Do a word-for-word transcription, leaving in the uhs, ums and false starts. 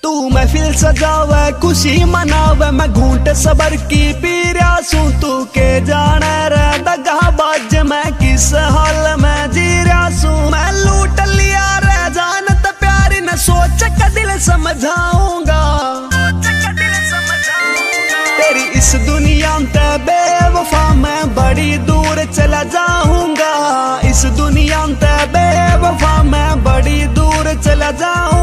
तू महफिल सजावे खुशी मनावे, मैं घूंट सबर की पीरिया सू तू के जाने रे दगा बाज मैं किस हाल में जी रहा सू। मैं लूट लिया रे जानत प्यारी न सोच का दिल समझाऊंगा, तेरी इस दुनिया में बेवफा मैं बड़ी दूर चला जाऊंगा, इस दुनिया में बेवफा मैं बड़ी दूर चला जाऊंगा।